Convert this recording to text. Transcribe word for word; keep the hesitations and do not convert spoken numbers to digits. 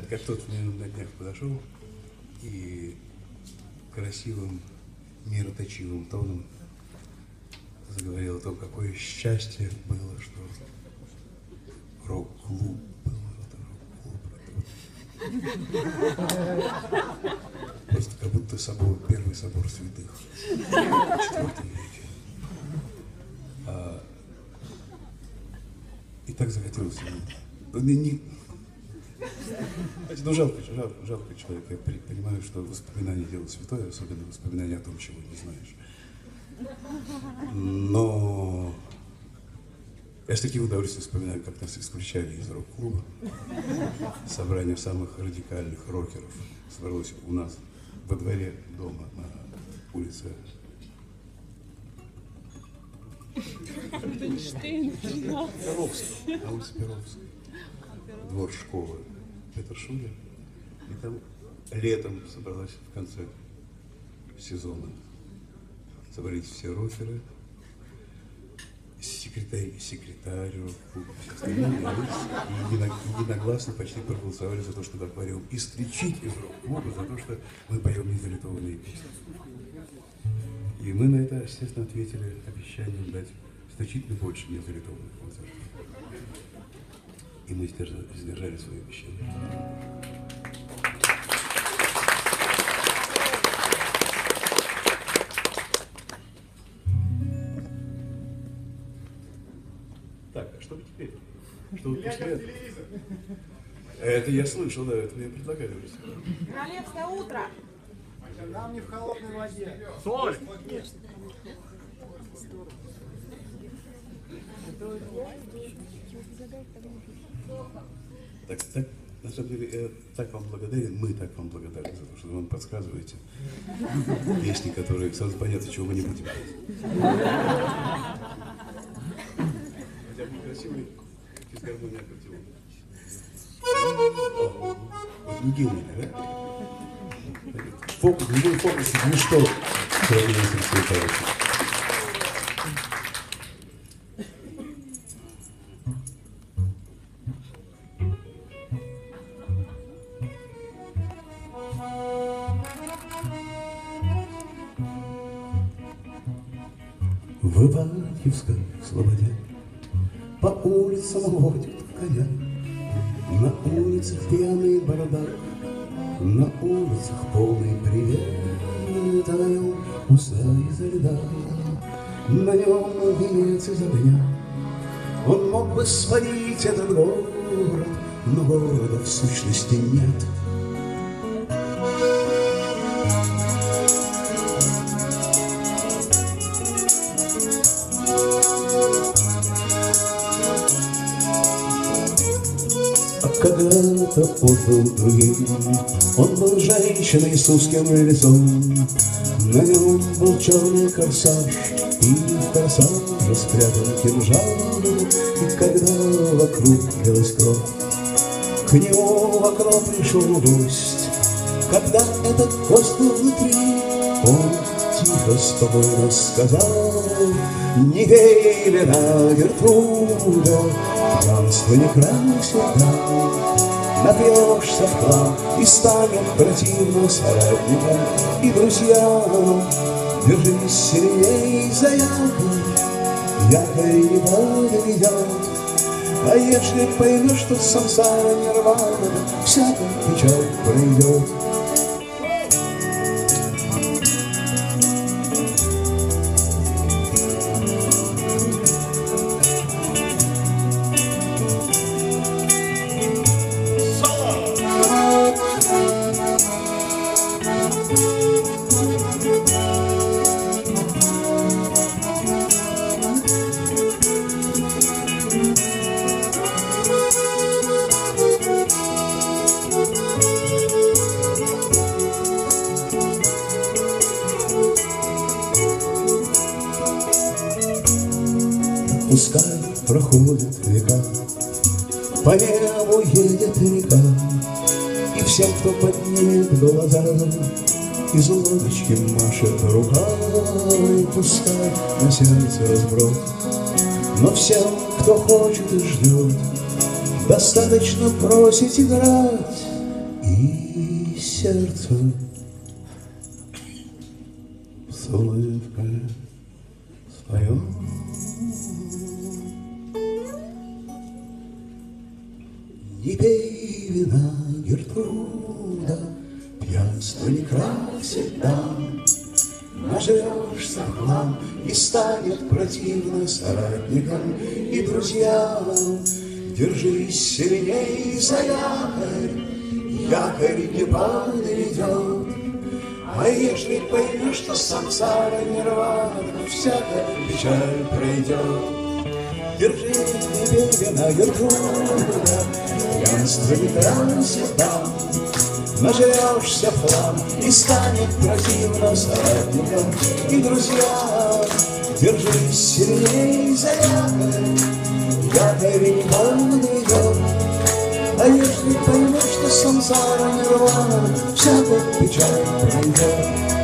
как тот мне на днях подошел и красивым, мироточивым тоном заговорил о том, какое счастье было, что рок-клуб был. Рок-клуб. Просто как будто собор, первый собор святых в четвёртом веке. А, и так захотелось ему. Не, не, ну, жалко, жалко, жалко человек. Я понимаю, что воспоминание дело святое, особенно воспоминание о том, чего не знаешь. Но я с таким удовольствием вспоминаю, как нас исключали из рок-клуба. Собрание самых радикальных рокеров собралось у нас во дворе дома на улице Перовской, на улице Перовской. Двор школы Петершуля. И там летом собралась в конце сезона. Собрались все рокеры, секретарь, секретарь рок-клуба, все остальные. И единогласно почти проголосовали за то, чтобы аквариум исключить из рок-клуба, за то, что мы поем незалитованные песни. И мы на это, естественно, ответили обещанием дать значительно больше незалитованных концертов. И мы сдержали, сдержали свои обещания. Так, а что вы теперь? Что вы после... Это я слышал, да, это мне предлагали. Королевское утро! Нам не в холодной воде. Соль! Так, так, на самом деле, я так вам благодарен, мы так вам благодарны за то, что вы нам подсказываете песни, которые сразу понятно, чего мы не будем петь. Хотя бы красивый физгармония аккордеона. Вот не гений, да? Фокус, любой фокус, ничто в сравнении с Алексеем Павловичем. В Иваньевской слободе по улицам водят коня, на улицах пьяный бардак, на улицах полный привет, а на нем уста изо льда, на нем венец из огня. Он мог бы свалить этот город, но города в сущности нет. Когда-то он был другим, он был женщиной с узким лицом. На нем был черный корсаж, и в корсаже спрятан кинжал. И когда вокруг лилась кровь, к нему в окно пришел гость. Когда этот гость был внутри, он тихо, спокойно сказал: не пей вина, Гертруда, пьянство не край всегда. Напьешься в хлам и станет противным соратникам и друзьям. Держись сильней за якорь, якорь не подведет. А если поймешь, что сансара нирвана, всякая печаль пройдет. Пускай проходят века, по небу едет река, и всем, кто поднимет глаза, из лодочки машет рукой. Пускай на сердце разброд, но всем, кто хочет и ждет, достаточно бросить играть сердце с улыбкой своем. Не пей вина, Гертруда, пьянство не красит дам. Нажрешься в хлам и станет противно соратникам и друзьям. Держись сильней за якорь, якорь не подведет. А ежели поймешь, что самсара нирвана, всякая печаль пройдет. Держи, не пей вина, Гертруда, пьянство не красит дам. Нажрешься в хлам и станет противно соратникам и друзьям. Держись сильней за якорь, якорь не подведет. А если поймешь, что самсара нирвана, всякая печаль пройдет.